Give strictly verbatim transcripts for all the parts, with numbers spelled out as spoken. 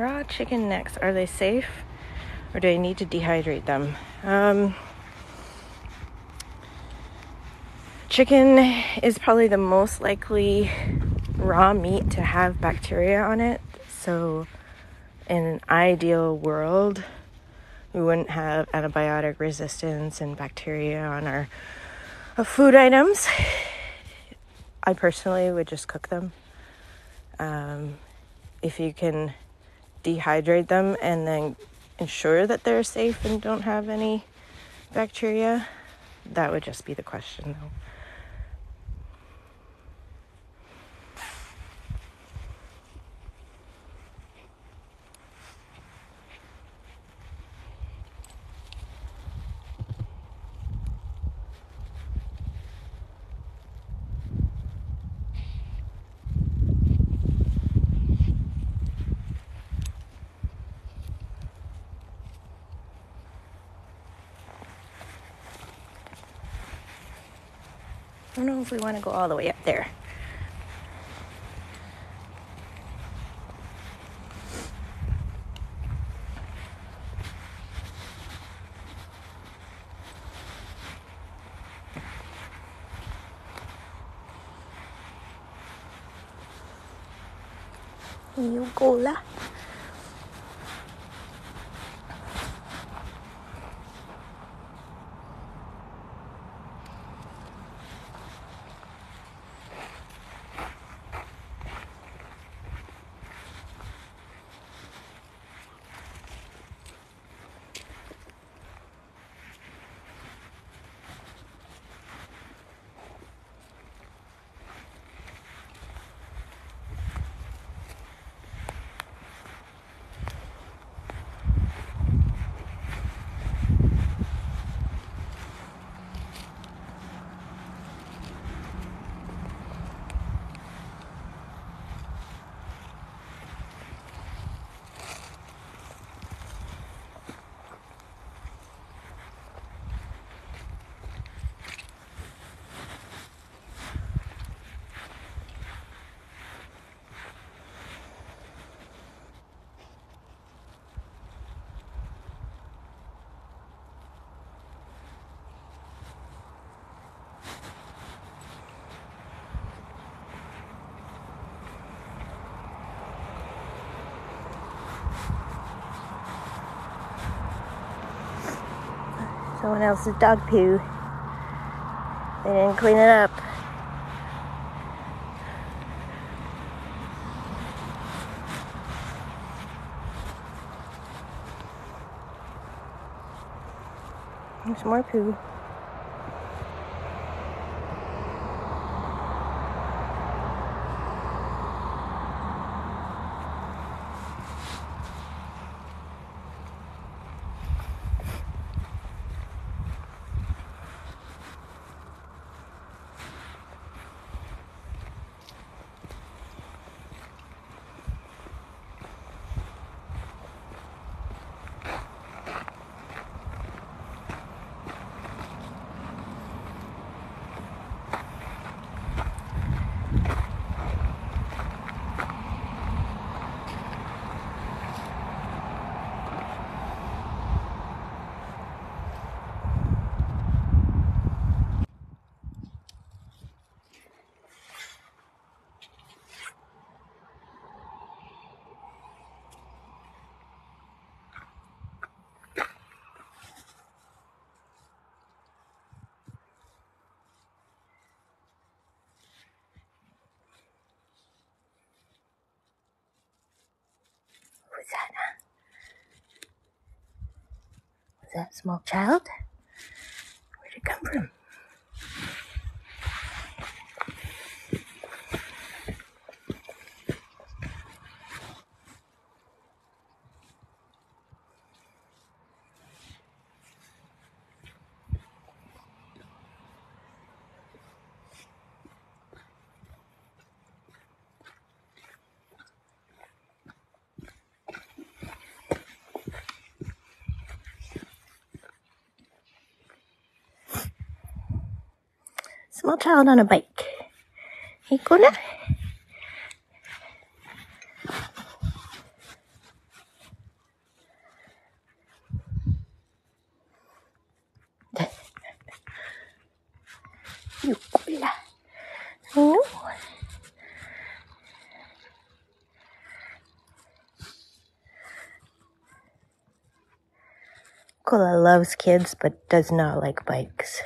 Raw chicken necks, are they safe or do I need to dehydrate them? Um, chicken is probably the most likely raw meat to have bacteria on it. So in an ideal world, we wouldn't have antibiotic resistance and bacteria on our uh, food items. I personally would just cook them. Um, if you can dehydrate them and then ensure that they're safe and don't have any bacteria, that would just be the question though. I don't know if we want to go all the way up there. You go lah. Someone else's dog poo. They didn't clean it up. There's more poo. Was that a, was that a small child? Where'd it come from? Small child on a bike. Hey, Kuna. you, Cola. No. Cola loves kids but does not like bikes.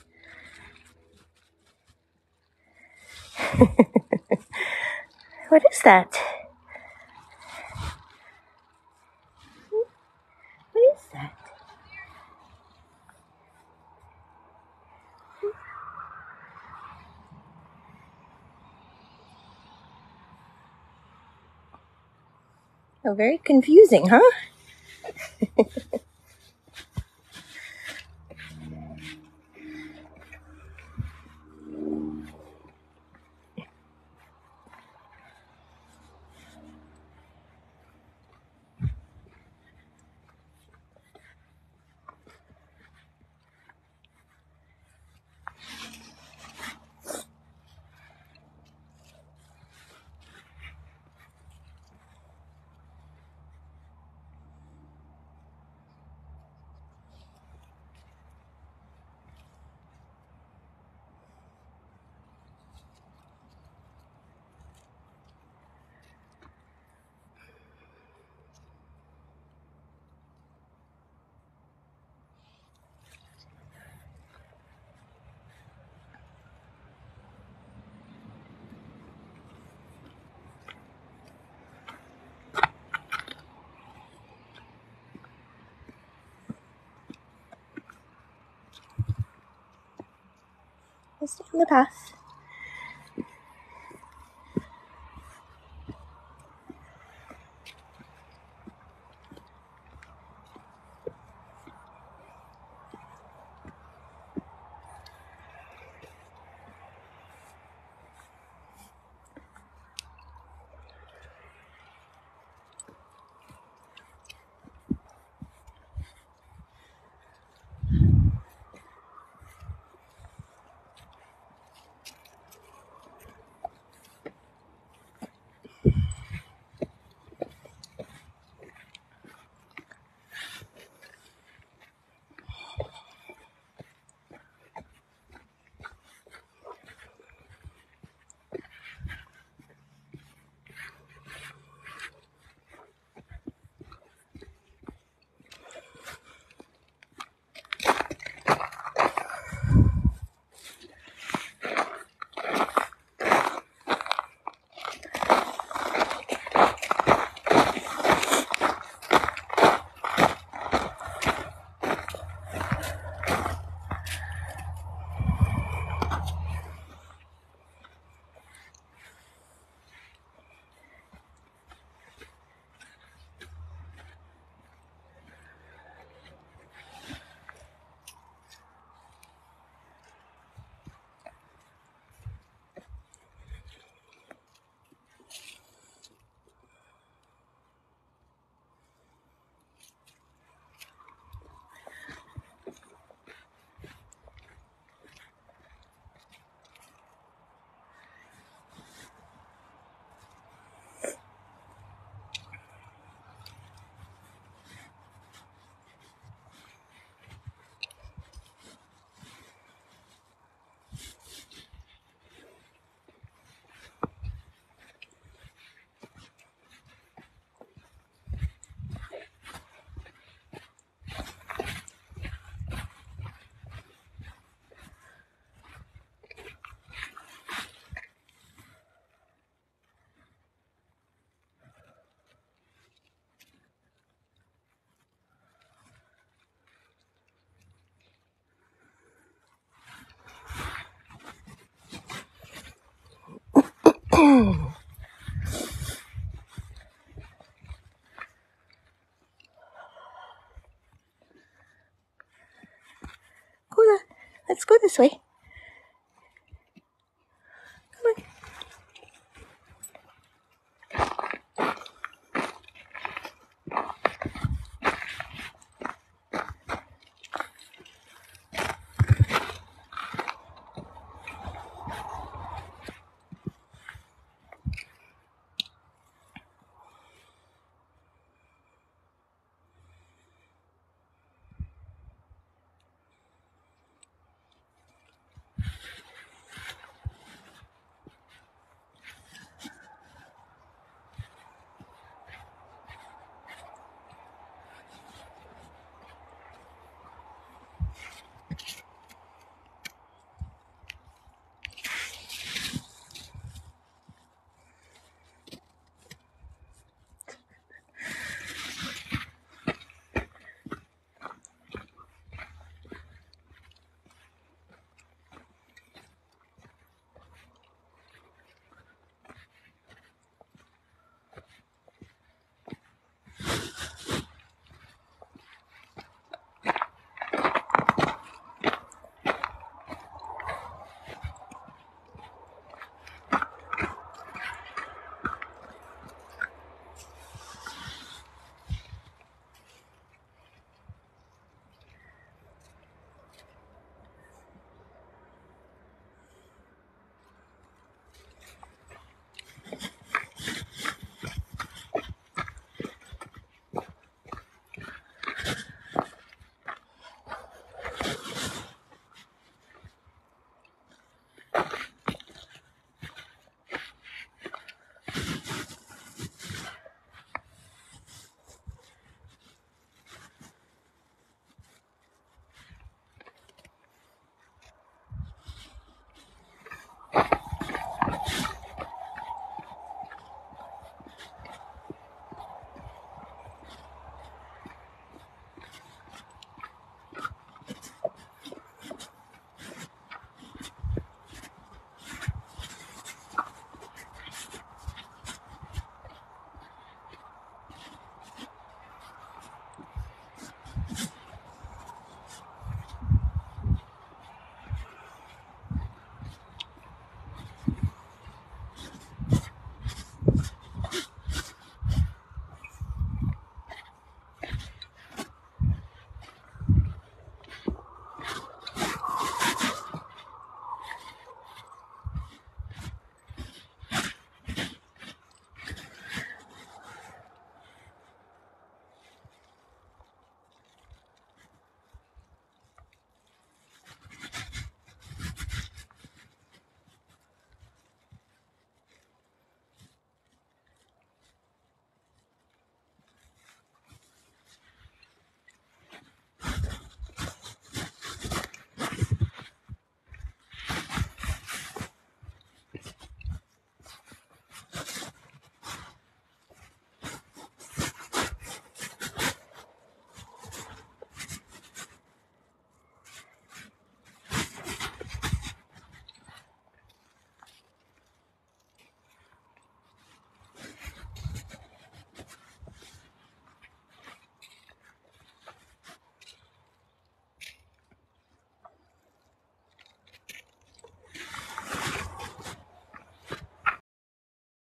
What is that? What is that? Oh, very confusing, huh? Let's stay on the path. Cola, let's go this way.